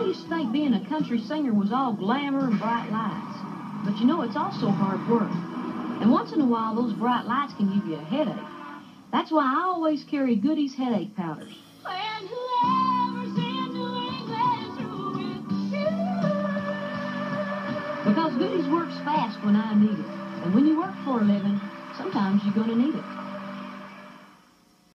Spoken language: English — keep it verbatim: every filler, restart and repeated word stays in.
used to think being a country singer was all glamour and bright lights. But you know, it's also hard work. And once in a while, those bright lights can give you a headache. That's why I always carry Goody's headache powders. And whoever's in New England through with you. Because Goody's works fast when I need it. And when you work for a living, sometimes you're going to need it.